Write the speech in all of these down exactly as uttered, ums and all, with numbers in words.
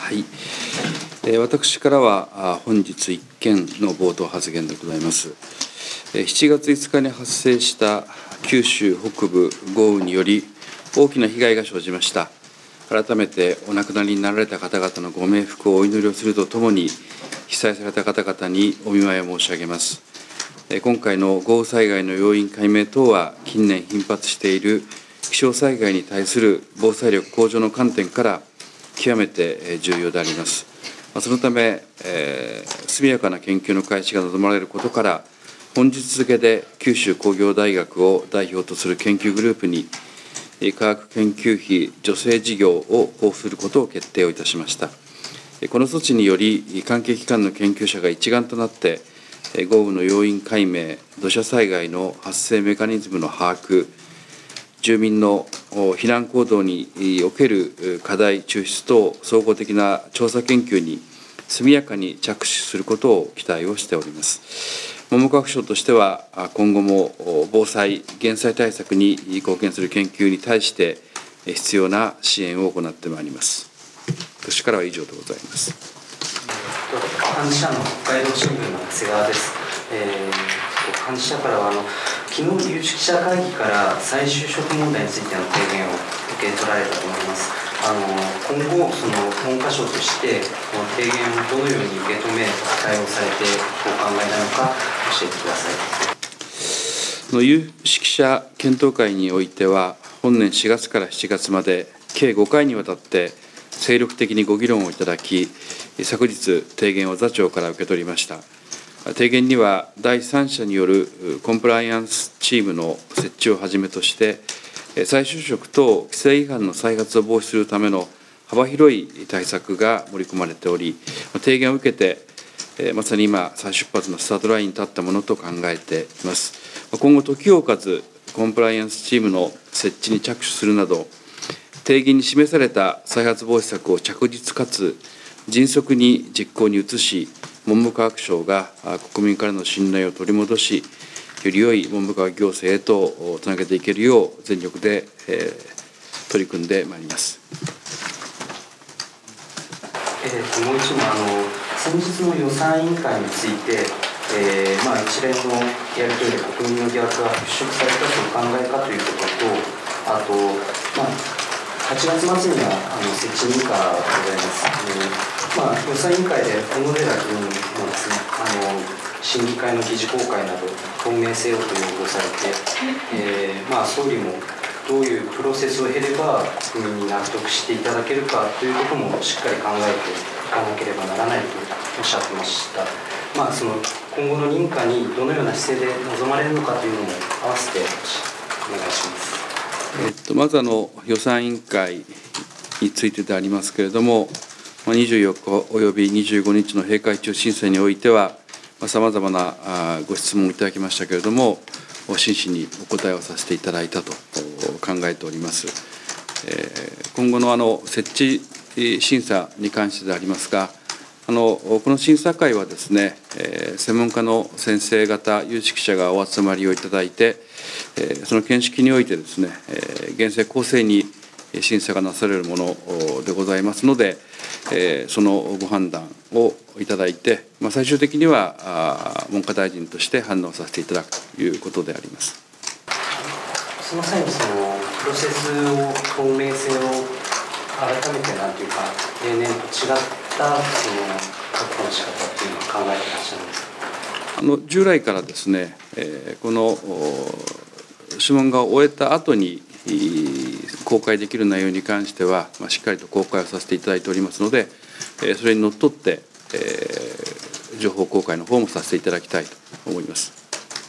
はい、えー、私からは本日いっけんの冒頭発言でございます。しちがついつかに発生した九州北部豪雨により大きな被害が生じました。改めてお亡くなりになられた方々のご冥福をお祈りをするとともに、被災された方々にお見舞いを申し上げます。今回の豪雨災害の要因解明等は、近年頻発している気象災害に対する防災力向上の観点から極めて重要であります。そのため、えー、速やかな研究の開始が望まれることから、本日付で九州工業大学を代表とする研究グループに、科学研究費助成事業を交付することを決定をいたしました。この措置により、関係機関の研究者が一丸となって、豪雨の要因解明、土砂災害の発生メカニズムの把握、住民の避難行動における課題抽出等総合的な調査研究に速やかに着手することを期待をしております。文部科学省としては、今後も防災・減災対策に貢献する研究に対して必要な支援を行ってまいります。私からは以上でございます。 幹事社の北海道新聞の長谷川です。えー、幹事社からはあの昨日有識者会議から再就職問題についての提言を受け取られたと思います。あの今後、その文科省としてこの提言をどのように受け止め対応されていくお考えなのか教えてください。 の有識者検討会においては、本年しがつからしちがつまで計ごかいにわたって精力的にご議論をいただき、昨日提言を座長から受け取りました。提言には、第三者によるコンプライアンスチームの設置をはじめとして、再就職等規制違反の再発を防止するための幅広い対策が盛り込まれており、提言を受けて、まさに今、再出発のスタートラインに立ったものと考えています。今後、時を置かず、コンプライアンスチームの設置に着手するなど、提言に示された再発防止策を着実かつ迅速に実行に移し、文部科学省が国民からの信頼を取り戻し、より良い文部科学行政へとつなげていけるよう、全力で、えー、取り組んでまいります。 えー、もう一問、あの先日の予算委員会について、えーまあ、一連のやり取りで国民の疑惑が払拭されたとお考えかということと、あと、まあはちがつ末にはあの設置認可がございます。あのまあ、予算委員会で小野寺議員のあの審議会の議事公開など透明性をと要望されて、えーまあ、総理もどういうプロセスを経れば国民に納得していただけるかということもしっかり考えていかなければならないとおっしゃってました。まあ、その今後の認可にどのような姿勢で臨まれるのかというのも合わせてお願いします。 えっと、まずあの予算委員会についてでありますけれども、にじゅうよっかおよびにじゅうごにちの閉会中審査においては、さまざまなご質問をいただきましたけれども、真摯にお答えをさせていただいたと考えております。今後のあの設置審査に関してでありますが、あのこの審査会はですね、専門家の先生方、有識者がお集まりをいただいて、その見識においてですね、厳正公正に審査がなされるものでございますので、そのご判断をいただいて、最終的には文科大臣として判断をさせていただくということであります。 その際にそのプロセスを透明性を改めてなんていうか、例年と違ったその確保の仕方っていうのを考えていらっしゃるんですか。 あの従来からですね、この諮問が終えた後に公開できる内容に関しては、しっかりと公開をさせていただいておりますので、それにのっとって、情報公開の方もさせていただきたいと思います。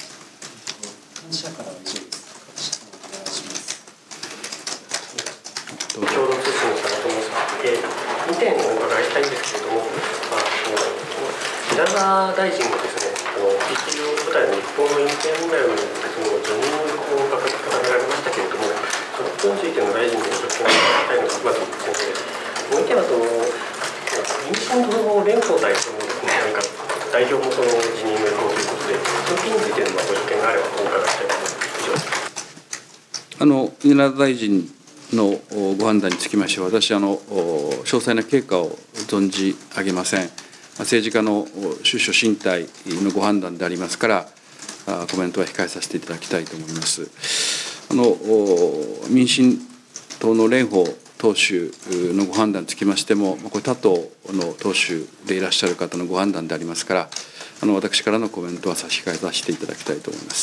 共同通信されてます。にてんお伺いしたいんですけれども、まあ、稲田大臣がですね、一流部隊の日本のインフレ問題を巡ってその辞任を掲げられましたけれども、そのことについての大臣のご説明をいただきたいのがまず先生です。もう一点はその民進党の蓮舫代表もですね、何か代表もその辞任を予想ということで、その件についてのご所見があればお伺いしたいと思います。以上です。 あの稲田大臣のご判断につきましては、私あの詳細な経過を存じ上げません。政治家の出処進退のご判断でありますから、コメントは控えさせていただきたいと思います。あの民進党の蓮舫党首のご判断につきましても、これ他党の党首でいらっしゃる方のご判断でありますから、あの私からのコメントは差し控えさせていただきたいと思います。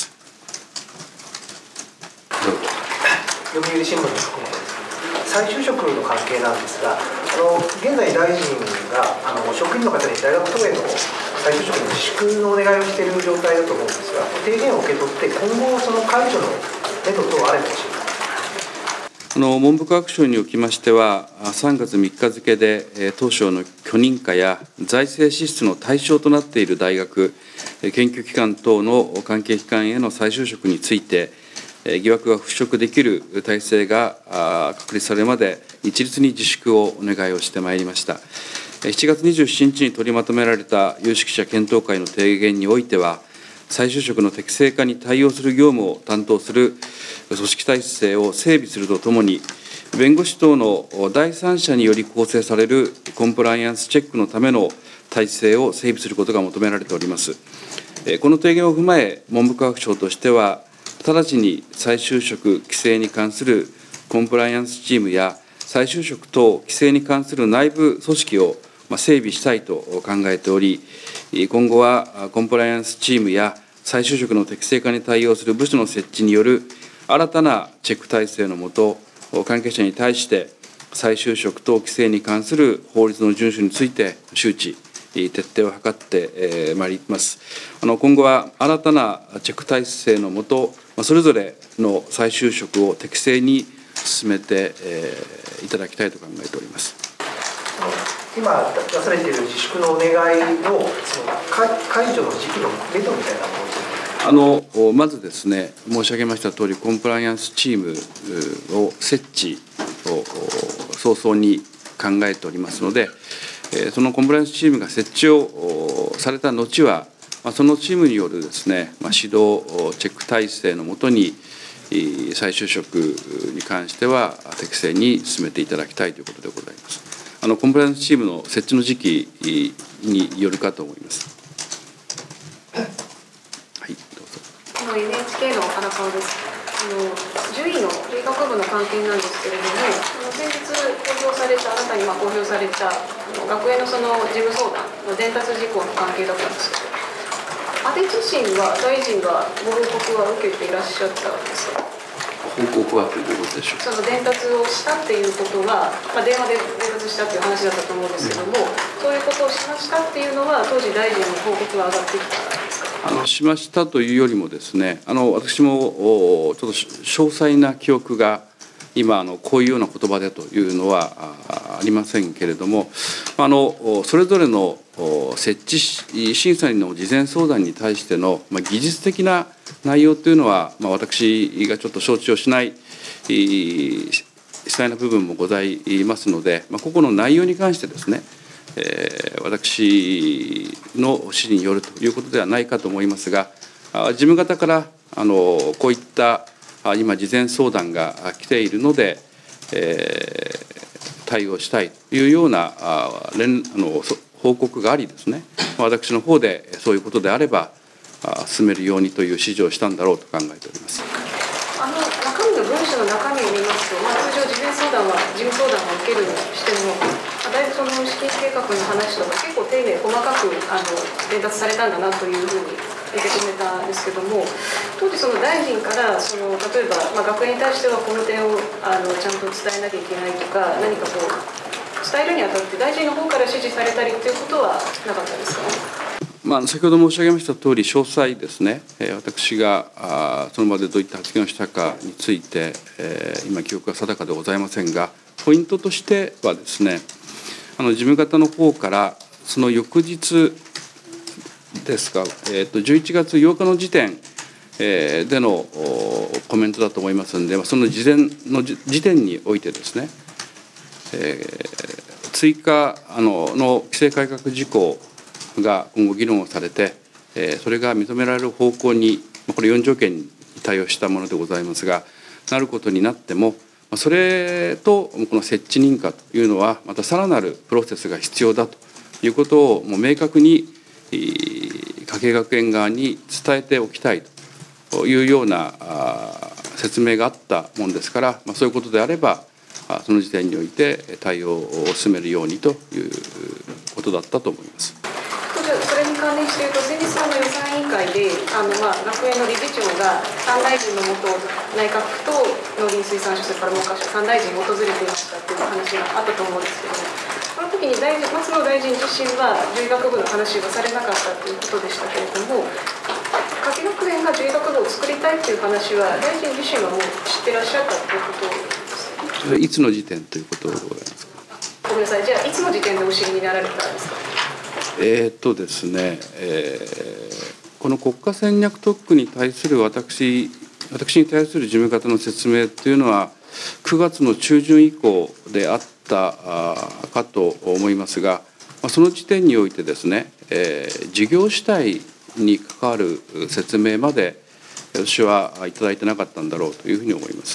読売新聞の福本です。再就職の関係なんですが、あの現在、大臣があの職員の方に大学等への再就職の自粛のお願いをしている状態だと思うんですが、提言を受け取って、今後、その解除の目処等あれば教えてください。 あの文部科学省におきましては、さんがつみっか付で当省の許認可や財政支出の対象となっている大学、研究機関等の関係機関への再就職について、疑惑が払拭できる体制が確立されるまで、一律に自粛をお願いをしてまいりました。しちがつにじゅうしちにちに取りまとめられた有識者検討会の提言においては、再就職の適正化に対応する業務を担当する組織体制を整備するとともに、弁護士等の第三者により構成されるコンプライアンスチェックのための体制を整備することが求められております。この提言を踏まえ、文部科学省としては、直ちに再就職規制に関するコンプライアンスチームや、再就職等規制に関する内部組織を整備したいと考えており、今後はコンプライアンスチームや再就職の適正化に対応する部署の設置による新たなチェック体制の下、関係者に対して再就職等規制に関する法律の遵守について周知、徹底を図ってまいります。あの今後は新たなチェック体制の下、それぞれの再就職を適正に進めていただきたいと考えております。 今出されている自粛のお願いのその解除の時期の目処みたいなものですか。 あのまずですね、申し上げましたとおり、コンプライアンスチームを設置を早々に考えておりますので、そのコンプライアンスチームが設置をされた後は、そのチームによるですね、指導チェック体制のもとに、再就職に関しては適正に進めていただきたいということでございます。あのコンプライアンスチームの設置の時期によるかと思います。はい、どうぞ。 あの エヌエイチケー の荒川です。あの獣医の獣医学部の関係なんですけれども、先日公表された新たにまあ公表された学園のその事務相談の伝達事項の関係だったんですけど、安倍自身は大臣がご報告は受けていらっしゃったんですか。 報告はということでしょうか。 その伝達をしたっていうことは、まあ、電話で伝達したっていう話だったと思うんですけども、うん、そういうことをしましたっていうのは、当時大臣に報告が上がってきたんですか。 あのしましたというよりもですね、あの私もちょっと詳細な記憶が今あのこういうような言葉でというのはありませんけれども、あのそれぞれの設置審査の事前相談に対しての、まあ、技術的な内容というのは、まあ、私がちょっと承知をしない詳細な部分もございますので、まあ、ここの内容に関してですね、えー、私の指示によるということではないかと思いますが、事務方からあのこういった今事前相談が来ているので、えー、対応したいというようなあ連あの報告がありですね、私の方でそういうことであれば進めるようにという指示をしたんだろうと考えております。 あの中身の文書の中身を見ますと、まあ、通常事前相談は事務相談を受けるにしても、だいぶその資金計画の話とか結構丁寧細かくあの伝達されたんだなというふうに受け止めたんですけども、当時その大臣からその例えば、まあ、学園に対してはこの点をあのちゃんと伝えなきゃいけないとか、何かこう伝えるにあたって大臣の方から指示されたりということはなかったですか。 まあ、先ほど申し上げましたとおり、詳細ですね、私があその場でどういった発言をしたかについて、えー、今、記憶が定かでございませんが、ポイントとしてはですね、あの事務方の方から、その翌日ですか、えー、とじゅういちがつようかの時点、えー、でのコメントだと思いますので、その事前の時点においてですね、えー、追加あのの規制改革事項が今後議論をされて、それが認められる方向に、これよん条件に対応したものでございますが、なることになっても、 それとこの設置認可というのはまたさらなるプロセスが必要だということをもう明確に加計学園側に伝えておきたいというような説明があったもんですから、まあ、そういうことであればその時点において対応を進めるようにということだったと思います。 それに関連して言うと、先日の予算委員会であの、まあ、学園の理事長がさん大臣のもと内閣府と農林水産省、それから文科省さん大臣を訪れていましたという話があったと思うんですけども、その時に大臣松野大臣自身は獣医学部の話はされなかったということでしたけれども、加計学園が獣医学部を作りたいという話は大臣自身はもう知ってらっしゃったということですか。 いつの時点ということでございますか。 ごめんなさい、じゃあいつの時点でお知りになられたんですか。 えーっとですね、えー、この国家戦略特区に対する私私に対する事務方の説明というのはくがつの中旬以降であったかと思いますが、その時点においてですね、えー、事業主体に関わる説明まで私はいただいてなかったんだろうというふうに思います。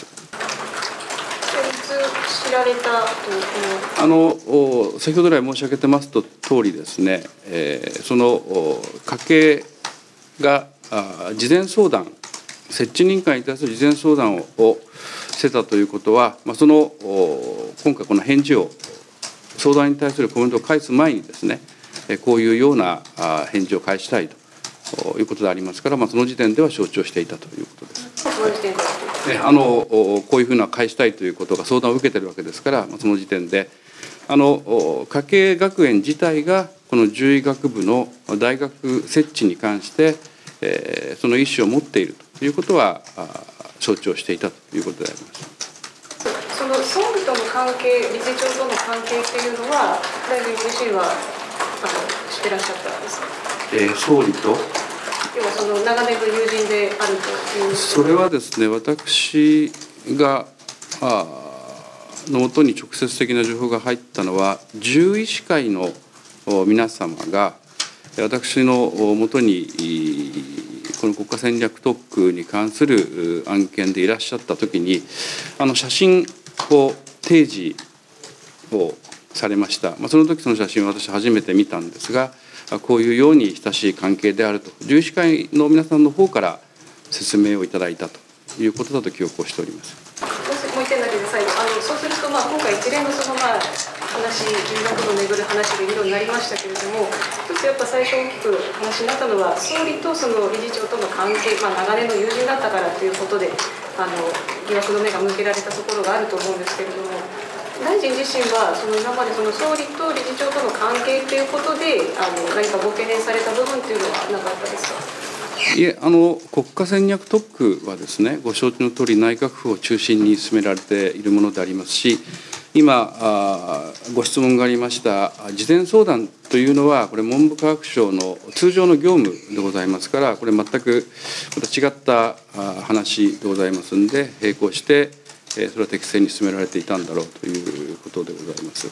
知られたあの先ほど来申し上げてますと通りですね、えー、その家計が事前相談、設置認可に対する事前相談をしてたということは、まあ、その今回この返事を相談に対するコメントを返す前にですね、こういうような返事を返したいということでありますから、まあ、その時点では承知をしていたということです。あのこういうふうな返したいということが相談を受けているわけですから、その時点であの加計学園自体がこの獣医学部の大学設置に関して、えー、その意思を持っているということは承知をしていたということであります。 その総理との関係、理事長との関係っていうのは大臣自身はあの知ってらっしゃったんですか。 えー、総理と要はその長年の友人であるという。 それはですね、私があのもとに直接的な情報が入ったのは、獣医師会の皆様が私のもとにこの国家戦略特区に関する案件でいらっしゃったときに、あの写真を提示をされました。まあ、その時その写真を私初めて見たんですが、こういうように親しい関係であると、獣医師会の皆さんの方から説明をいただいたということだと記憶をしております。 もう一点だけで最後、あのそうすると、まあ、今回一連のその、まあ、話、獣医学部をめぐる話で議論になりましたけれども、一つやっぱ最初大きく話になったのは、総理とその理事長との関係、まあ、長年の友人だったからということで、あの疑惑の目が向けられたところがあると思うんですけれども、大臣自身はその今までその総理と理事長との関係ということで、あの何かご懸念された部分というのはなかったですか。 いえ、あの国家戦略特区はですね、ご承知のとおり内閣府を中心に進められているものでありますし、今あご質問がありました事前相談というのは、これ文部科学省の通常の業務でございますから、これ全くまた違った話でございますので、並行してそれは適正に進められていたんだろうということでございます。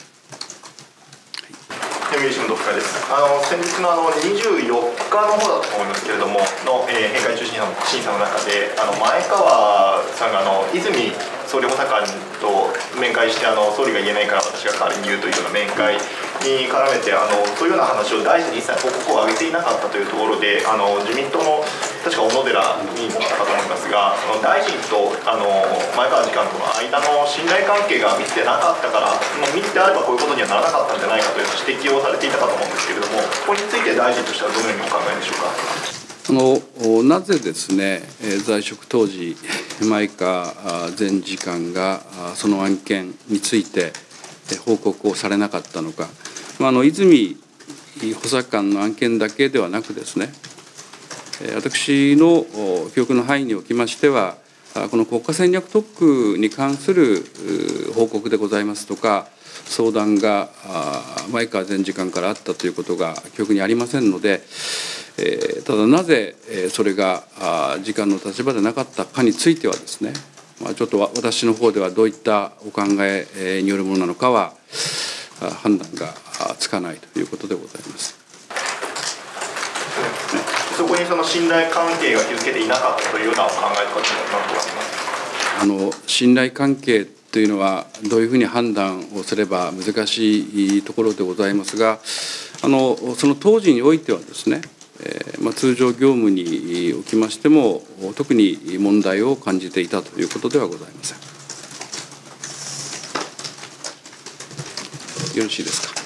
読売新聞の深井です。あの先日のあのにじゅうよっかの方だと思いますけれどもの、えー、閉会中審査の審査の中で、あの前川さんがあの泉総理補佐官と面会して、あの総理が言えないから私が代わりに言うというような面会に絡めて、あのそういうような話を大臣に一切報告を上げていなかったというところで、あの自民党の確か小野寺議員だったかと思いますが、その大臣とあの前川次官との間の信頼関係が密でなかったから、密であればこういうことにはならなかったんじゃないかという指摘をされていたかと思うんですけれども、ここについて大臣としてはどのようにお考えでしょうか。 あのなぜですね、在職当時、前川前次官がその案件について報告をされなかったのか、あの泉補佐官の案件だけではなくですね、私の記憶の範囲におきましては、この国家戦略特区に関する報告でございますとか、相談が前川前次官からあったということが記憶にありませんので、ただなぜそれが次官の立場でなかったかについてはですね、ちょっと私の方ではどういったお考えによるものなのかは判断がつかないということでございます。 そこにその信頼関係が築けていなかったというようなお考えとかっていうのは何とかありますか。 あの信頼関係というのはどういうふうに判断をすれば難しいところでございますが、あのその当時においてはですね、えーまあ、通常業務におきましても特に問題を感じていたということではございません。よろしいですか。